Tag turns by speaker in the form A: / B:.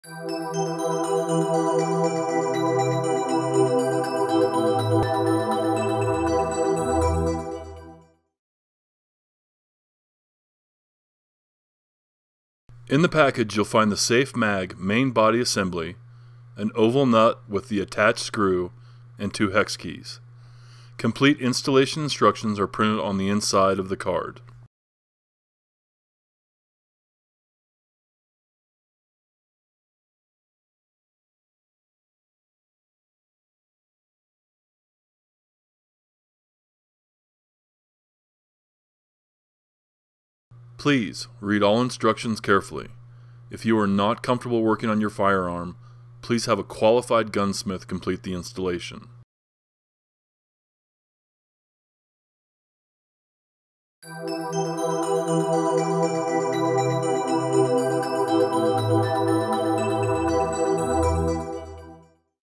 A: In the package, you'll find the SAFE MAG main body assembly, an oval nut with the attached screw, and 2 hex keys. Complete installation instructions are printed on the inside of the card. Please read all instructions carefully. If you are not comfortable working on your firearm, please have a qualified gunsmith complete the installation.